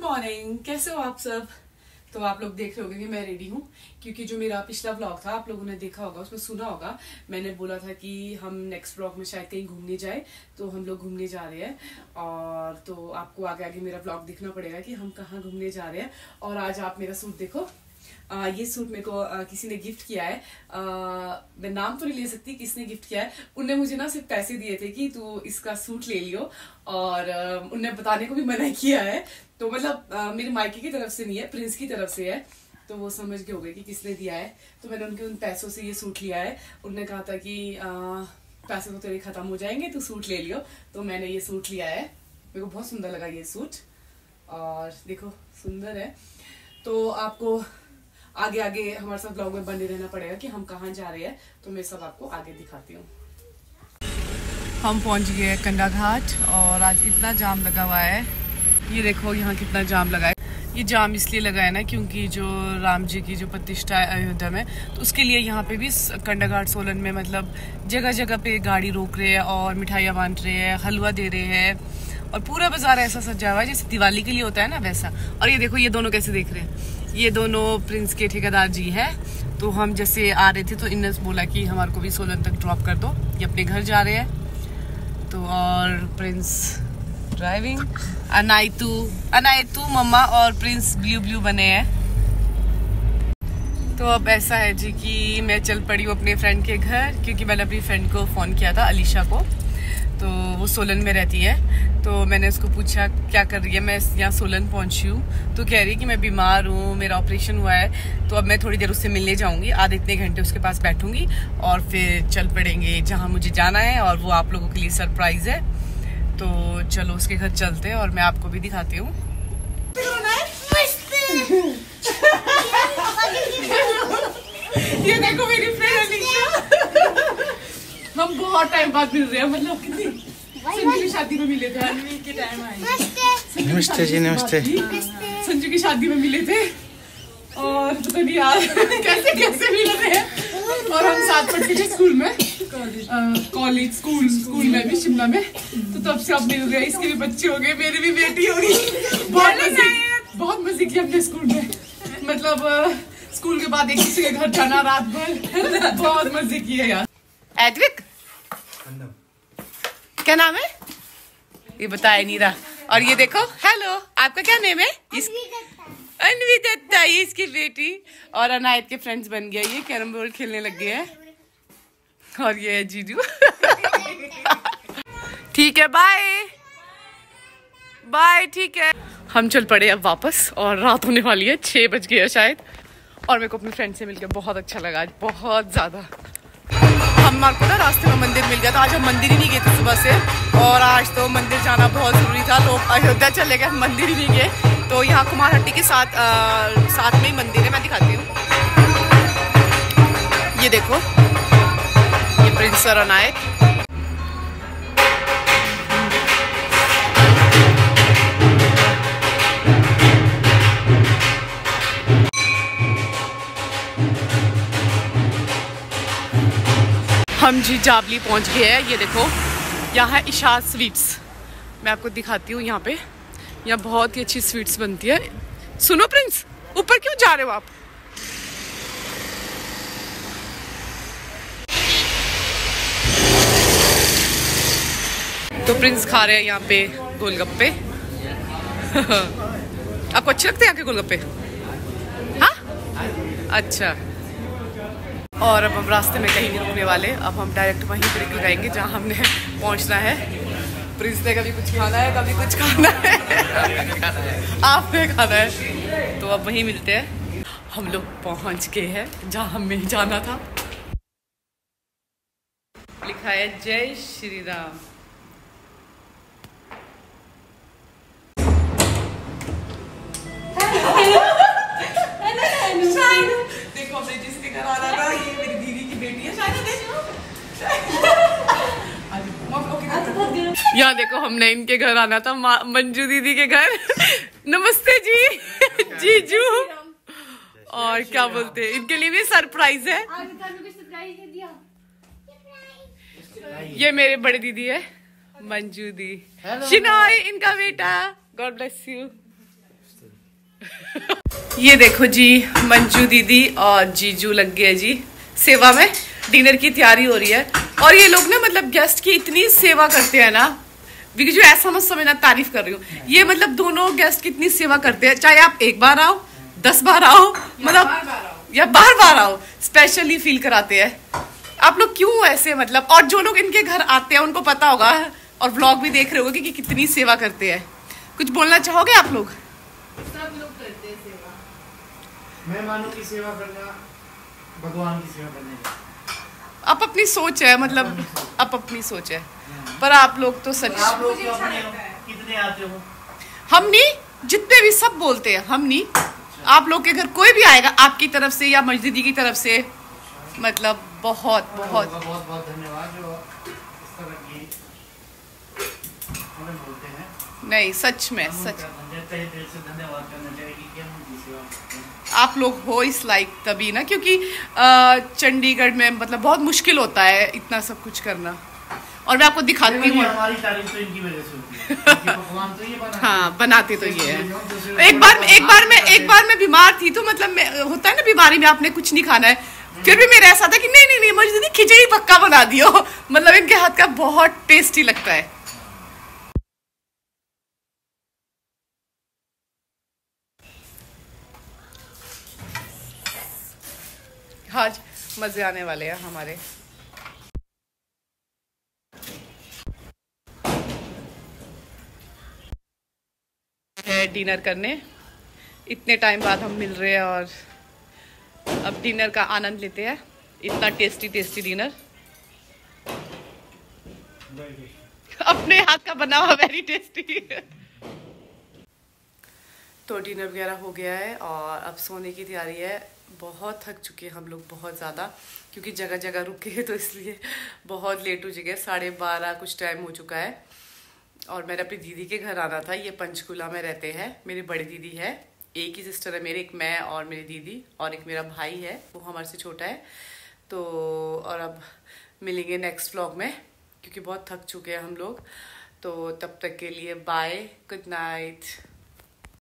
Morning, कैसे हो आप सब। तो आप लोग देख रहे होंगे कि मैं रेडी हूँ, क्योंकि जो मेरा पिछला व्लॉग था आप लोगों ने देखा होगा, उसमें सुना होगा मैंने बोला था कि हम नेक्स्ट व्लॉग में शायद कहीं घूमने जाए। तो हम लोग घूमने जा रहे हैं, और तो आपको आगे आगे मेरा व्लॉग देखना पड़ेगा कि हम कहाँ घूमने जा रहे हैं। और आज आप मेरा सूट देखो, ये सूट मेरे को किसी ने गिफ्ट किया है। मैं नाम तो नहीं ले सकती किसने गिफ्ट किया है। उनने मुझे ना सिर्फ पैसे दिए थे कि तू इसका सूट ले लियो, और उनने बताने को भी मना किया है। तो मतलब मेरे मायके की तरफ से नहीं है, प्रिंस की तरफ से है। तो वो समझ गए होंगे कि किसने दिया है। तो मैंने उनके उन पैसों से ये सूट लिया है। उनने कहा था कि पैसे तो तेरे खत्म हो जाएंगे, तू सूट ले लियो। तो मैंने ये सूट लिया है, मेरे को बहुत सुंदर लगा ये सूट, और देखो सुंदर है। तो आपको आगे आगे हमारे साथ ब्लॉग में बने रहना पड़ेगा कि हम कहाँ जा रहे हैं। तो मैं सब आपको आगे दिखाती हूँ। हम पहुँच गए कंडा घाट, और आज इतना जाम लगा हुआ है। ये देखो यहाँ कितना जाम लगा है। ये जाम इसलिए लगा है ना क्योंकि जो राम जी की जो प्रतिष्ठा है अयोध्या में, तो उसके लिए यहाँ पे भी कंडा घाट सोलन में मतलब जगह जगह पे गाड़ी रोक रहे हैं और मिठाइयाँ बांट रहे हैं, हलवा दे रहे हैं, और पूरा बाजार ऐसा सजा हुआ है जैसे दिवाली के लिए होता है ना वैसा। और ये देखो ये दोनों कैसे देख रहे हैं, ये दोनों प्रिंस के ठेकेदार जी है। तो हम जैसे आ रहे थे तो इन्होंने बोला कि हमारे को भी सोलन तक ड्रॉप कर दो, ये अपने घर जा रहे हैं। तो और प्रिंस ड्राइविंग, अनायतू मम्मा और प्रिंस ब्लू बने हैं। तो अब ऐसा है जी कि मैं चल पड़ी हूँ अपने फ्रेंड के घर, क्योंकि मैंने अपनी फ्रेंड को फ़ोन किया था, अलीशा को। तो वो सोलन में रहती है। तो मैंने उसको पूछा क्या कर रही है, मैं यहाँ सोलन पहुँची हूँ। तो कह रही है कि मैं बीमार हूँ, मेरा ऑपरेशन हुआ है, तो अब मैं थोड़ी देर उससे मिलने जाऊँगी, आधे इतने घंटे उसके पास बैठूँगी और फिर चल पड़ेंगे जहाँ मुझे जाना है। और वो आप लोगों के लिए सरप्राइज़ है। तो चलो उसके घर चलते हैं और मैं आपको भी दिखाती हूँ। ये देखो मेरी फ्रेंड अलीशा, हम बहुत टाइम बाद मिल रहे हैं, मतलब कितनी संजू की शादी में मिले थे, अनवी के टाइम आए। नमस्ते जी, नमस्ते। संजू की शादी में मिले थे, और पता नहीं यार कैसे कैसे मिल रहे हैं। और हम साथ पढ़ते थे स्कूल में, कॉलेज स्कूल में भी शिमला में। तो तब से अब मिल रहे हैं। इसके भी बच्चे हो गए, मेरी भी बेटी होगी। बहुत मजे किए हमने स्कूल में, मतलब स्कूल के बाद एक दूसरे के घर जाना रात भर, बहुत मजे किए यार। एडविक क्या नाम है ये बताया नहीं रहा। और ये देखो, हेलो आपका क्या नेम है? अनवी दत्ता, ये इसकी बेटी। और अनायत के फ्रेंड्स बन गया, ये कैरम बोर्ड खेलने लग गए हैं। और ये है जीजू। ठीक है, बाय बाय, ठीक है। हम चल पड़े अब वापस, और रात होने वाली है, 6 बज गए शायद। और मेरे को अपनी फ्रेंड से मिलकर बहुत अच्छा लगा आज, बहुत ज्यादा। हमारे को ना रास्ते में मंदिर मिल गया था, आज हम मंदिर ही नहीं गए थे सुबह से। और आज तो मंदिर जाना बहुत जरूरी था, तो अयोध्या चले गए, हम मंदिर ही नहीं गए। तो यहाँ कुमारहट्टी के साथ में ही मंदिर है, मैं दिखाती हूँ। ये देखो, ये प्रिंस और अनायत। हम जी जाबली पहुंच गए हैं। ये देखो यहाँ है इशाद स्वीट्स, मैं आपको दिखाती हूँ। यहाँ पे यहाँ बहुत ही अच्छी स्वीट्स बनती है। सुनो प्रिंस, ऊपर क्यों जा रहे हो आप? तो प्रिंस खा रहे हैं यहाँ पे गोलगप्पे। आपको अच्छे लगते हैं यहाँ के गोलगप्पे? हाँ, अच्छा। और अब हम रास्ते में कहीं नहीं रुकने वाले, अब हम डायरेक्ट वहीं पर निकल जाएंगे जहाँ हमने पहुँचना है। प्रिंस ने कभी कुछ खाना है, कभी कुछ खाना है, आपने खाना है, तो अब वहीं मिलते हैं। हम लोग पहुँच गए हैं जहाँ हमें जाना था। लिखा है जय श्री राम। देखो हमने जिसके घर आना था, ये मेरी दीदी की बेटी है शायद। यहाँ देखो हमने इनके घर आना था, मंजू दीदी के घर। नमस्ते जी, जीजू। और क्या बोलते हैं, इनके लिए भी सरप्राइज है। ये मेरे बड़े दीदी है, मंजू दी, शिनॉय इनका बेटा। God bless you. ये देखो जी, मंजू दीदी और जीजू लग गए जी सेवा में। डिनर की तैयारी हो रही है और ये लोग ना मतलब गेस्ट की इतनी सेवा करते हैं ना, जो ऐसा मत समझना तारीफ कर रही हूँ, ये मतलब दोनों गेस्ट की इतनी सेवा करते हैं, चाहे आप एक बार आओ 10 बार आओ, मतलब या बार बार आओ, स्पेशली फील कराते हैं। आप लोग क्यों ऐसे मतलब, और जो लोग इनके घर आते हैं उनको पता होगा और व्लॉग भी देख रहे होगे कि कितनी सेवा करते हैं। कुछ बोलना चाहोगे आप लोग? सब लोग करते हैं सेवा। मेहमानों की सेवा करना भगवान की सेवा करने का। आप अपनी सोच है, मतलब आप अपनी सोच है, पर आप लोग तो सच, आप लोग तो अपने कितने आते हो? हम नहीं, जितने भी सब बोलते हैं हम नहीं। आप लोग के घर कोई भी आएगा आपकी तरफ से या मस्जिदी की तरफ से, मतलब बहुत बहुत बहुत बहुत धन्यवाद जो इस तरह की हमें बोलते हैं। नहीं सच में, सच तहे दिल से धन्यवाद करना चाहिए कि हम उनकी सेवा करते हैं। आप लोग हो इस लायक तभी ना, क्योंकि चंडीगढ़ में मतलब बहुत मुश्किल होता है इतना सब कुछ करना। और मैं आपको दिखाती हूँ, हमारी तारीफ तो इनकी वजह से होती है, पकवान तो ये बनाते। हाँ बनाते तो ये है। एक बार मैं बीमार थी, तो मतलब होता है ना बीमारी में आपने कुछ नहीं खाना है, फिर भी मेरा ऐसा था कि नहीं नहीं नहीं मुझे दीदी खिचड़ी पक्का बना दियो, मतलब इनके हाथ का बहुत टेस्टी लगता है। आज मजे आने वाले हैं हमारे। है डिनर करने, इतने टाइम बाद हम मिल रहे हैं और अब डिनर का आनंद लेते हैं। इतना टेस्टी टेस्टी डिनर, अपने हाथ का बना हुआ, वेरी टेस्टी। तो डिनर वगैरह हो गया है और अब सोने की तैयारी है। बहुत थक चुके हैं हम लोग, बहुत ज़्यादा, क्योंकि जगह जगह रुके हैं, तो इसलिए बहुत लेट हो चुके हैं। 12:30 कुछ टाइम हो चुका है और मैंने अपनी दीदी के घर आना था। ये पंचकूला में रहते हैं, मेरी बड़ी दीदी है, एक ही सिस्टर है मेरी, एक मैं और मेरी दीदी, और एक मेरा भाई है, वो हमारे से छोटा है। तो और अब मिलेंगे नेक्स्ट व्लॉग में, क्योंकि बहुत थक चुके हैं हम लोग। तो तब तक के लिए बाय, गुड नाइट।